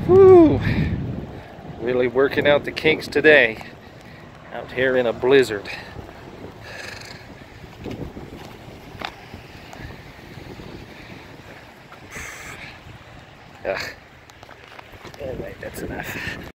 Whew. Really working out the kinks today. Out here in a blizzard. Ugh. Anyway, that's enough.